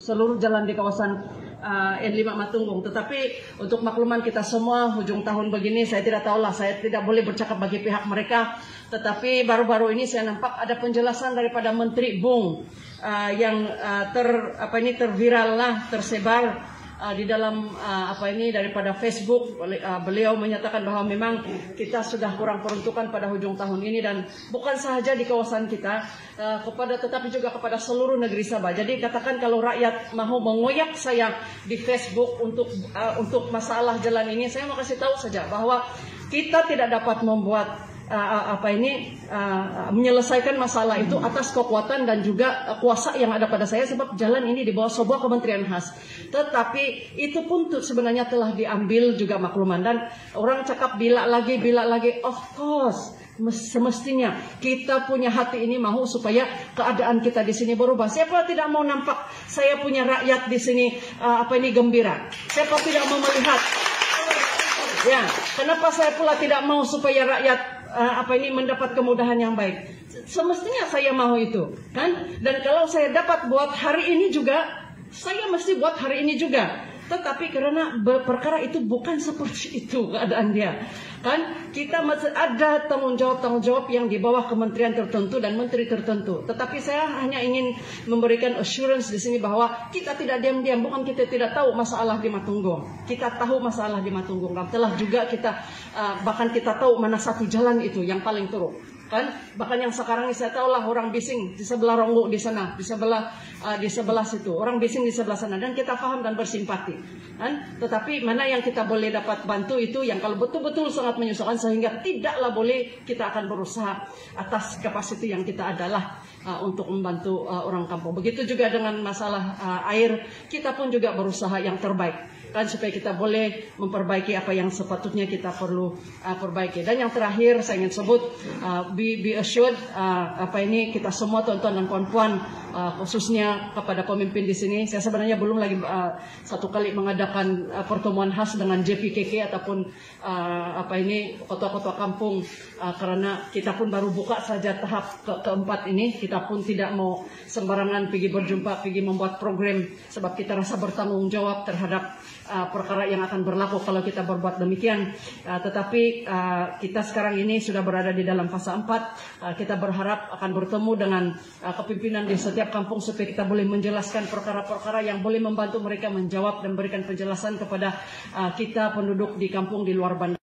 seluruh jalan di kawasan N5 Matunggung. Tetapi untuk makluman kita semua, hujung tahun begini saya tidak tahulah, saya tidak boleh bercakap bagi pihak mereka. Tetapi baru-baru ini saya nampak ada penjelasan daripada Menteri Bung yang terviral lah, tersebar di dalam daripada Facebook. Beliau menyatakan bahwa memang kita sudah kurang peruntukan pada hujung tahun ini, dan bukan sahaja di kawasan kita, tetapi juga kepada seluruh negeri Sabah. Jadi katakan kalau rakyat mau mengoyak saya di Facebook untuk masalah jalan ini, saya mau kasih tahu saja bahwa kita tidak dapat membuat menyelesaikan masalah itu atas kekuatan dan juga kuasa yang ada pada saya, sebab jalan ini di bawah sebuah kementerian khas. Tetapi itu pun sebenarnya telah diambil juga makluman, dan orang cakap bila lagi, of course semestinya kita punya hati ini mau supaya keadaan kita di sini berubah. Siapa tidak mau nampak saya punya rakyat di sini gembira? Siapa tidak mau melihat? Ya, kenapa saya pula tidak mau supaya rakyat mendapat kemudahan yang baik? Semestinya saya mau itu, kan? Dan kalau saya dapat buat hari ini juga, saya mesti buat hari ini juga. Tetapi karena perkara itu bukan seperti itu keadaan dia, kan? Kita masih ada tanggung jawab yang di bawah kementerian tertentu dan menteri tertentu. Tetapi saya hanya ingin memberikan assurance di sini bahwa kita tidak diam-diam. Bukan kita tidak tahu masalah di Matunggung. Kita tahu masalah di Matunggung. Dan telah juga kita bahkan kita tahu mana satu jalan itu yang paling teruk. Kan? Bahkan yang sekarang ini saya tahu lah, orang bising di sebelah Ronggo di sana, di sebelah situ, orang bising di sebelah sana, dan kita paham dan bersimpati, kan? Tetapi mana yang kita boleh dapat bantu itu yang kalau betul-betul sangat menyusahkan, sehingga tidaklah boleh, kita akan berusaha atas kapasiti yang kita adalah untuk membantu orang kampung. Begitu juga dengan masalah air, kita pun juga berusaha yang terbaik, kan, supaya kita boleh memperbaiki apa yang sepatutnya kita perlu perbaiki. Dan yang terakhir saya ingin sebut, be assured, kita semua tuan-tuan dan puan-puan, khususnya kepada pemimpin di sini. Saya sebenarnya belum lagi satu kali mengadakan pertemuan khas dengan JPKK ataupun ketua-ketua kampung, karena kita pun baru buka saja tahap keempat ini. Kita pun tidak mau sembarangan pergi berjumpa, pergi membuat program, sebab kita rasa bertanggung jawab terhadap perkara yang akan berlaku kalau kita berbuat demikian. Tetapi kita sekarang ini sudah berada di dalam fase 4. Kita berharap akan bertemu dengan kepimpinan di setiap kampung supaya kita boleh menjelaskan perkara-perkara yang boleh membantu mereka menjawab dan memberikan penjelasan kepada kita penduduk di kampung di luar bandar.